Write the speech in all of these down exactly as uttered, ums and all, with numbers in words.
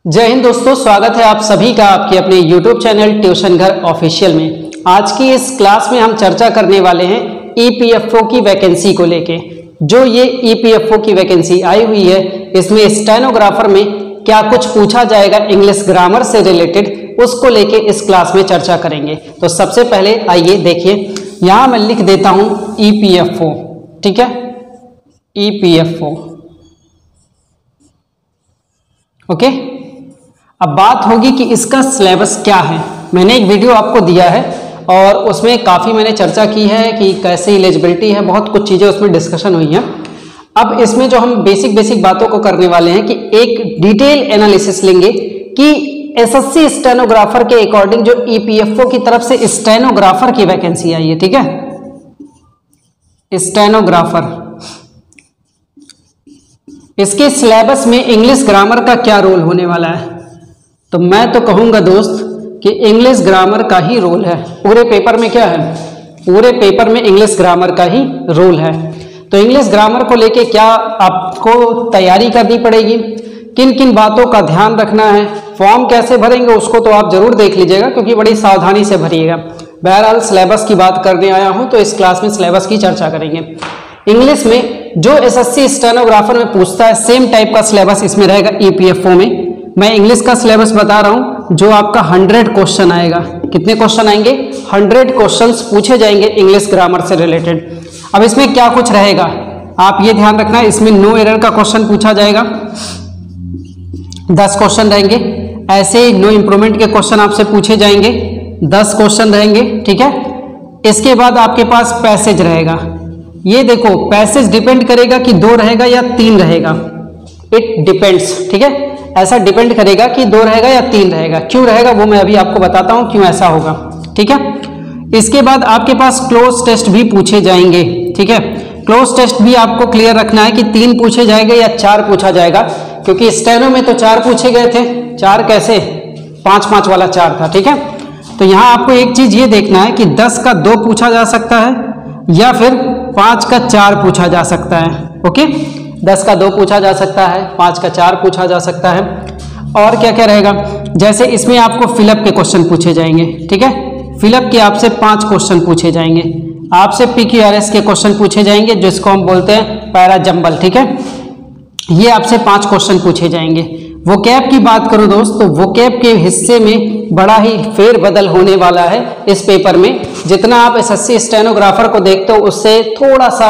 जय हिंद दोस्तों, स्वागत है आप सभी का आपके अपने YouTube चैनल ट्यूशन घर ऑफिशियल में। आज की इस क्लास में हम चर्चा करने वाले हैं ई पी एफ ओ की वैकेंसी को लेके। जो ये ई पी एफ ओ की वैकेंसी आई हुई है, इसमें स्टेनोग्राफर में क्या कुछ पूछा जाएगा इंग्लिश ग्रामर से रिलेटेड, उसको लेके इस क्लास में चर्चा करेंगे। तो सबसे पहले आइए देखिए, यहाँ मैं लिख देता हूँ ई पी एफ ओ, ठीक है, E P F O, okay. अब बात होगी कि इसका सिलेबस क्या है। मैंने एक वीडियो आपको दिया है और उसमें काफ़ी मैंने चर्चा की है कि कैसे एलिजिबिलिटी है, बहुत कुछ चीज़ें उसमें डिस्कशन हुई हैं। अब इसमें जो हम बेसिक बेसिक बातों को करने वाले हैं कि एक डिटेल एनालिसिस लेंगे कि एस एस सी स्टेनोग्राफर के अकॉर्डिंग जो ई पी एफ ओ की तरफ से स्टेनोग्राफर की वैकेंसी आई है, ठीक है, स्टेनोग्राफर, इसके सिलेबस में इंग्लिश ग्रामर का क्या रोल होने वाला है। तो मैं तो कहूंगा दोस्त कि इंग्लिश ग्रामर का ही रोल है पूरे पेपर में। क्या है, पूरे पेपर में इंग्लिश ग्रामर का ही रोल है। तो इंग्लिश ग्रामर को लेके क्या आपको तैयारी करनी पड़ेगी, किन किन बातों का ध्यान रखना है, फॉर्म कैसे भरेंगे उसको तो आप जरूर देख लीजिएगा, क्योंकि बड़ी सावधानी से भरिएगा। बहरहाल सिलेबस की बात करने आया हूं तो इस क्लास में सिलेबस की चर्चा करेंगे। इंग्लिश में जो एस एस सी स्टेनोग्राफर में पूछता है सेम टाइप का सिलेबस इसमें रहेगा ई पी एफ ओ में। मैं इंग्लिश का सिलेबस बता रहा हूं, जो आपका हंड्रेड क्वेश्चन आएगा। कितने क्वेश्चन आएंगे? हंड्रेड क्वेश्चंस पूछे जाएंगे इंग्लिश ग्रामर से रिलेटेड। अब इसमें क्या कुछ रहेगा आप ये ध्यान रखना है। इसमें नो एरर का क्वेश्चन पूछा जाएगा, दस क्वेश्चन रहेंगे। ऐसे नो इंप्रूवमेंट के क्वेश्चन आपसे पूछे जाएंगे, दस क्वेश्चन रहेंगे, ठीक है। इसके बाद आपके पास पैसेज रहेगा। ये देखो, पैसेज डिपेंड करेगा कि दो रहेगा या तीन रहेगा, इट डिपेंड्स, ठीक है। ऐसा डिपेंड करेगा कि दो रहेगा या तीन रहेगा। क्यों रहेगा वो मैं अभी आपको बताता हूं क्यों ऐसा होगा, ठीक है। इसके बाद आपके पास क्लोज टेस्ट भी पूछे जाएंगे, ठीक है। क्लोज टेस्ट भी आपको क्लियर रखना है कि तीन पूछे जाएंगे या चार पूछा जाएगा, क्योंकि स्टेनो में तो चार पूछे गए थे। चार कैसे? पांच पांच वाला चार था, ठीक है। तो यहां आपको एक चीज ये देखना है कि दस का दो पूछा जा सकता है या फिर पांच का चार पूछा जा सकता है, ओके। दस का दो पूछा जा सकता है, पांच का चार पूछा जा सकता है। और क्या क्या रहेगा, जैसे इसमें आपको फिलअप के क्वेश्चन पूछे जाएंगे, ठीक है। फिलअप के आपसे पांच क्वेश्चन पूछे जाएंगे। आपसे पी क्यू आर एस के क्वेश्चन पूछे जाएंगे, जिसको हम बोलते हैं पैरा जंबल, ठीक है। ये आपसे पांच क्वेश्चन पूछे जाएंगे। वोकैब की बात करूं दोस्त, तो वोकैब के हिस्से में बड़ा ही फेरबदल होने वाला है इस पेपर में। जितना आप एस एस सी स्टेनोग्राफर को देखते हो उससे थोड़ा सा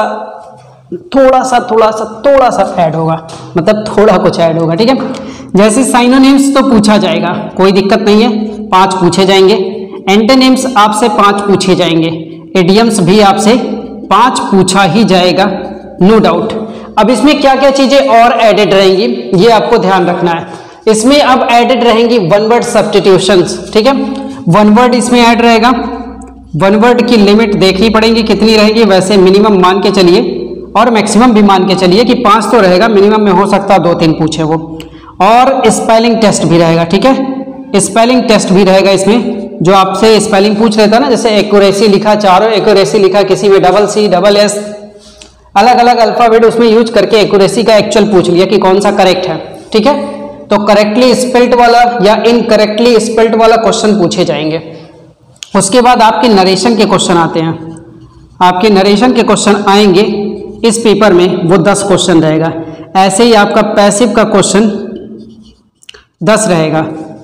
थोड़ा सा थोड़ा सा थोड़ा सा ऐड होगा, मतलब थोड़ा कुछ ऐड होगा, ठीक है। जैसे साइनोनिम्स तो पूछा जाएगा, कोई दिक्कत नहीं है, पांच पूछे जाएंगे। एंटोनिम्स आपसे पांच पूछे जाएंगे। इडियम्स भी आपसे पांच पूछा ही जाएगा, नो डाउट। अब इसमें क्या क्या चीजें और एडेड रहेंगी ये आपको ध्यान रखना है। इसमें अब एडेड रहेंगी वन वर्ड सब्स्टिट्यूशंस, ठीक है। वन वर्ड इसमें ऐड रहेगा। वन वर्ड की लिमिट देखनी पड़ेगी कितनी रहेगी। वैसे मिनिमम मान के चलिए और मैक्सिमम भी मान के चलिए कि पांच तो रहेगा, मिनिमम में हो सकता है दो तीन पूछे वो। और स्पेलिंग टेस्ट भी रहेगा, ठीक है। स्पेलिंग टेस्ट भी रहेगा इसमें, जो आपसे स्पेलिंग पूछ लेता है ना, जैसे एक्यूरेसी लिखा, चारों एक्यूरेसी लिखा, किसी में डबल सी डबल एस, अलग अलग अल्फाबेट उसमें यूज करके एक्यूरेसी का एक्चुअल पूछ लिया कि कौन सा करेक्ट है, ठीक है। तो करेक्टली स्पेल्ड वाला या इनकरेक्टली स्पेल्ड वाला क्वेश्चन पूछे जाएंगे। उसके बाद आपके नरेशन के क्वेश्चन आते हैं। आपके नरेशन के क्वेश्चन आएंगे इस पेपर में, वो दस क्वेश्चन रहेगा। ऐसे ही आपका पैसिव का क्वेश्चन दस रहेगा।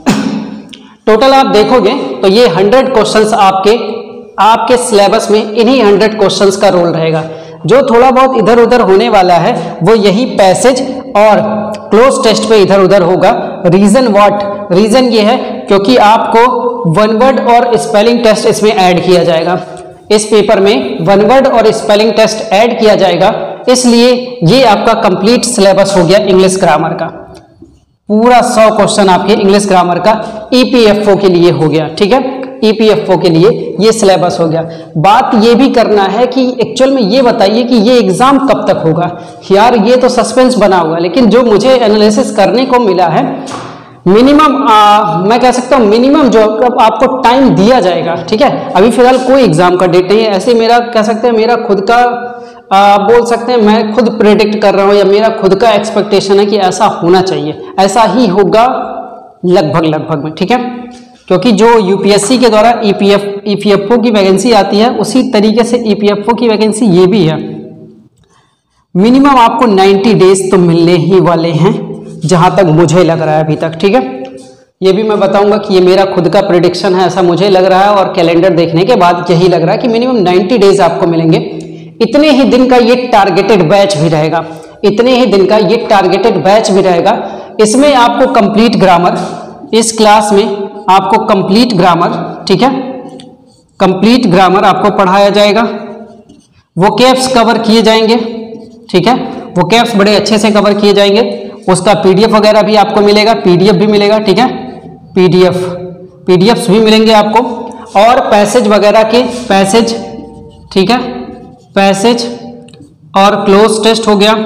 टोटल आप देखोगे तो ये हंड्रेड क्वेश्चंस आपके आपके सिलेबस में इन्हीं हंड्रेड क्वेश्चंस का रोल रहेगा। जो थोड़ा बहुत इधर उधर होने वाला है वो यही पैसेज और क्लोज टेस्ट पे इधर उधर होगा। Reason what? रीजन ये है क्योंकि आपको वन वर्ड और स्पेलिंग टेस्ट इसमें ऐड किया जाएगा। इस पेपर में वन वर्ड और स्पेलिंग टेस्ट ऐड किया जाएगा, इसलिए ये आपका कंप्लीट सिलेबस हो गया इंग्लिश ग्रामर का। पूरा सौ क्वेश्चन आपके इंग्लिश ग्रामर का ई पी एफ ओ के लिए हो गया, ठीक है। ई पी एफ ओ के लिए ये सिलेबस हो गया। बात ये भी करना है कि एक्चुअल में ये बताइए कि ये एग्जाम कब तक होगा। यार ये तो सस्पेंस बना हुआ है, लेकिन जो मुझे एनालिसिस करने को मिला है, मिनिमम मैं कह सकता हूँ मिनिमम जो आपको टाइम दिया जाएगा, ठीक है। अभी फिलहाल कोई एग्जाम का डेट नहीं है। ऐसे मेरा कह सकते हैं मेरा खुद का आ, बोल सकते हैं मैं खुद प्रेडिक्ट कर रहा हूँ या मेरा खुद का एक्सपेक्टेशन है कि ऐसा होना चाहिए, ऐसा ही होगा लगभग लगभग में, ठीक है, क्योंकि जो यूपीएससी के द्वारा ईपीएफ ईपीएफओ की वैकेंसी आती है उसी तरीके से ईपीएफओ की वैकेंसी ये भी है। मिनिमम आपको नब्बे डेज तो मिलने ही वाले हैं जहां तक मुझे लग रहा है अभी तक, ठीक है। ये भी मैं बताऊंगा कि ये मेरा खुद का प्रेडिक्शन है, ऐसा मुझे लग रहा है, और कैलेंडर देखने के बाद यही लग रहा है कि मिनिमम नब्बे डेज आपको मिलेंगे। इतने ही दिन का ये टारगेटेड बैच भी रहेगा, इतने ही दिन का ये टारगेटेड बैच भी रहेगा। इसमें आपको कंप्लीट ग्रामर, इस क्लास में आपको कंप्लीट ग्रामर, ठीक है, कंप्लीट ग्रामर आपको पढ़ाया जाएगा। वोकैब्स कवर किए जाएंगे, ठीक है, वोकैब्स बड़े अच्छे से कवर किए जाएंगे। उसका पीडीएफ वगैरह भी आपको मिलेगा, पीडीएफ भी मिलेगा, ठीक है, पीडीएफ पीडीएफ्स भी मिलेंगे आपको, और पैसेज वगैरह के पैसेज, ठीक है, पैसेज और क्लोज टेस्ट हो गया,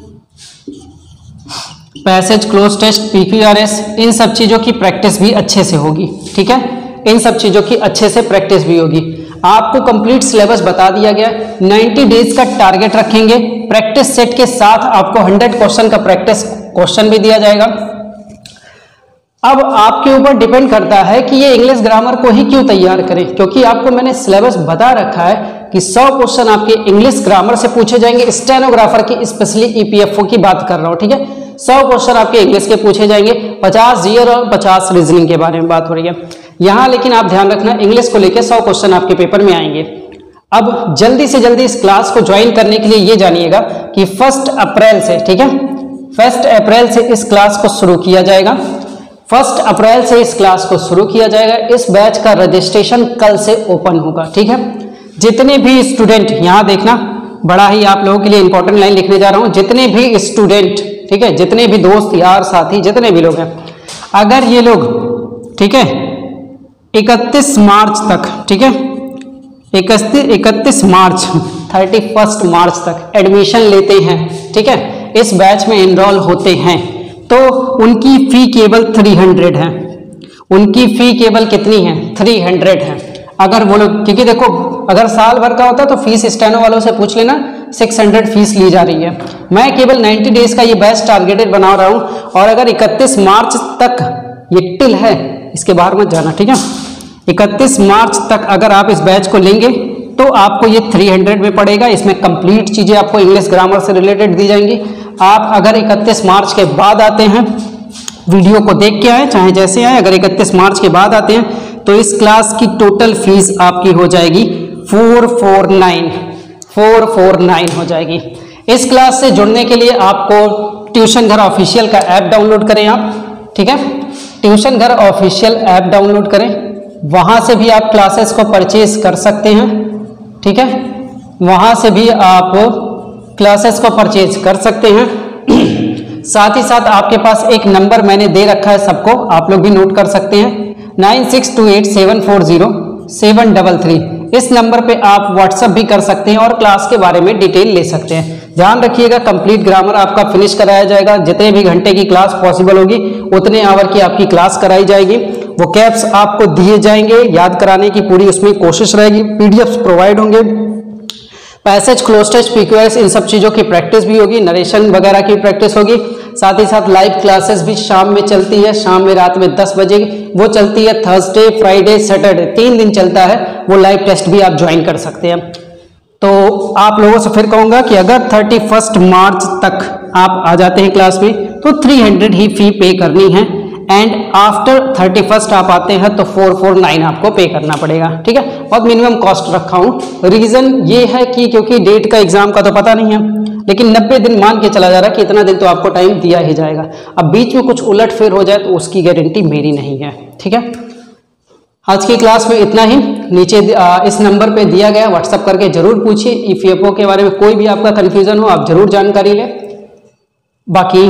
पैसेज क्लोज टेस्ट पीक्यूआरएस, इन सब चीज़ों की प्रैक्टिस भी अच्छे से होगी, ठीक है, इन सब चीज़ों की अच्छे से प्रैक्टिस भी होगी। आपको कंप्लीट सिलेबस बता दिया गया, नब्बे डेज का टारगेट रखेंगे, प्रैक्टिस सेट के साथ आपको सौ क्वेश्चन का प्रैक्टिस क्वेश्चन भी दिया जाएगा। अब आपके ऊपर डिपेंड करता है कि ये इंग्लिश ग्रामर को ही क्यों तैयार करें, क्योंकि आपको मैंने सिलेबस बता रखा है कि सौ क्वेश्चन आपके इंग्लिश ग्रामर से पूछे जाएंगे, स्टेनोग्राफर की स्पेशली ईपीएफओ की बात कर रहा हूँ, ठीक है, सौ क्वेश्चन आपके इंग्लिश के पूछे जाएंगे, पचास जीआर और पचास रीजनिंग के बारे में बात हो रही है यहाँ। लेकिन आप ध्यान रखना, इंग्लिश को लेकर सौ क्वेश्चन आपके पेपर में आएंगे। अब जल्दी से जल्दी इस क्लास को ज्वाइन करने के लिए ये जानिएगा कि फर्स्ट अप्रैल से, ठीक है, फर्स्ट अप्रैल से इस क्लास को शुरू किया जाएगा, फर्स्ट अप्रैल से इस क्लास को शुरू किया जाएगा। इस बैच का रजिस्ट्रेशन कल से ओपन होगा, ठीक है। जितने भी स्टूडेंट, यहाँ देखना, बड़ा ही आप लोगों के लिए इंपॉर्टेंट लाइन लिखने जा रहा हूँ, जितने भी स्टूडेंट, ठीक है, जितने भी दोस्त यार साथी जितने भी लोग हैं, अगर ये लोग, ठीक है, इकतीस मार्च तक, ठीक है, इकतीस इकतीस मार्च थर्टी फर्स्ट मार्च तक एडमिशन लेते हैं, ठीक है, इस बैच में एनरोल होते हैं, तो उनकी फी केवल तीन सौ है। उनकी फी केवल कितनी है? तीन सौ है। अगर वो लोग, क्योंकि देखो अगर साल भर का होता तो फीस स्टेनो वालों से पूछ लेना, छह सौ फीस ली जा रही है। मैं केवल नब्बे डेज का ये बैच टारगेटेड बना रहा हूँ, और अगर इकतीस मार्च तक ये टिल है, इसके बाहर मत जाना, ठीक है, इकतीस मार्च तक अगर आप इस बैच को लेंगे तो आपको ये तीन सौ में पड़ेगा। इसमें कंप्लीट चीज़ें आपको इंग्लिश ग्रामर से रिलेटेड दी जाएंगी। आप अगर इकतीस मार्च के बाद आते हैं, वीडियो को देख के आए चाहे जैसे आए, अगर इकतीस मार्च के बाद आते हैं तो इस क्लास की टोटल फीस आपकी हो जाएगी four four nine four four nine हो जाएगी। इस क्लास से जुड़ने के लिए आपको ट्यूशन घर ऑफिशियल का ऐप डाउनलोड करें आप, ठीक है, ट्यूशन घर ऑफिशियल ऐप डाउनलोड करें, वहाँ से भी आप क्लासेस को परचेज कर सकते हैं, ठीक है, वहाँ से भी आप क्लासेस को परचेज कर सकते हैं। साथ ही साथ आपके पास एक नंबर मैंने दे रखा है सबको, आप लोग भी नोट कर सकते हैं, nine six two eight seven four zero seven double three. इस नंबर पे आप व्हाट्सएप भी कर सकते हैं और क्लास के बारे में डिटेल ले सकते हैं। ध्यान रखिएगा, कंप्लीट ग्रामर आपका फिनिश कराया जाएगा। जितने भी घंटे की क्लास पॉसिबल होगी उतने आवर की आपकी क्लास कराई जाएगी। वो कैप्स आपको दिए जाएंगे, याद कराने की पूरी उसमें कोशिश रहेगी। पीडीएफ्स प्रोवाइड होंगे, पैसेज क्लोज टेस्ट पीक्यूआरएस इन सब चीज़ों की प्रैक्टिस भी होगी, नरेशन वगैरह की प्रैक्टिस होगी। साथ ही साथ लाइव क्लासेस भी शाम में चलती है, शाम में रात में दस बजे वो चलती है। थर्सडे, फ्राइडे, सैटरडे तीन दिन चलता है, वो लाइव टेस्ट भी आप ज्वाइन कर सकते हैं। तो आप लोगों से फिर कहूँगा कि अगर थर्टी फर्स्ट मार्च तक आप आ जाते हैं क्लास में तो थ्री हंड्रेड ही फी पे करनी है, एंड आफ्टर थर्टी फर्स्ट आप आते हैं तो फोर फोर नाइन आपको पे करना पड़ेगा, ठीक है। बहुत मिनिमम कॉस्ट रखा हूँ। रीज़न ये है कि क्योंकि डेट का एग्जाम का तो पता नहीं है, लेकिन नब्बे दिन मान के चला जा रहा है कि इतना दिन तो आपको टाइम दिया ही जाएगा। अब बीच में कुछ उलट फेर हो जाए तो उसकी गारंटी मेरी नहीं है, ठीक है। आज की क्लास में इतना ही। नीचे इस नंबर पे दिया गया, व्हाट्सअप करके जरूर पूछिए। ईपीएफओ के बारे में कोई भी आपका कन्फ्यूजन हो आप जरूर जानकारी लें। बाकी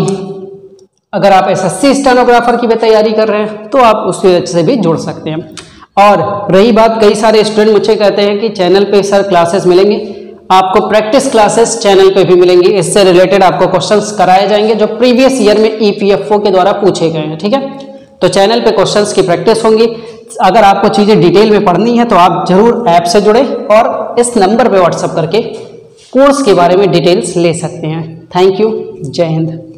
अगर आप एसएससी स्टेनोग्राफर की भी तैयारी कर रहे हैं तो आप उससे से भी जुड़ सकते हैं। और रही बात, कई सारे स्टूडेंट मुझे कहते हैं कि चैनल पे सर क्लासेस मिलेंगे, आपको प्रैक्टिस क्लासेस चैनल पे भी मिलेंगी। इससे रिलेटेड आपको क्वेश्चंस कराए जाएंगे जो प्रीवियस ईयर में ईपीएफओ के द्वारा पूछे गए हैं, ठीक है। तो चैनल पे क्वेश्चंस की प्रैक्टिस होंगी। अगर आपको चीज़ें डिटेल में पढ़नी है तो आप जरूर ऐप से जुड़े और इस नंबर पे व्हाट्सएप करके कोर्स के बारे में डिटेल्स ले सकते हैं। थैंक यू, जय हिंद।